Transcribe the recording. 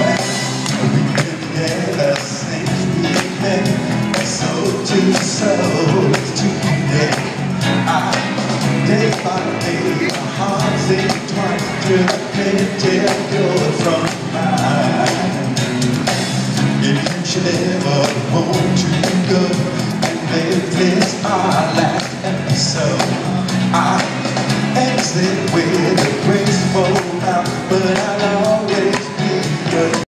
We've been together since we met, soul to soul today. Day by day, our hearts intertwined.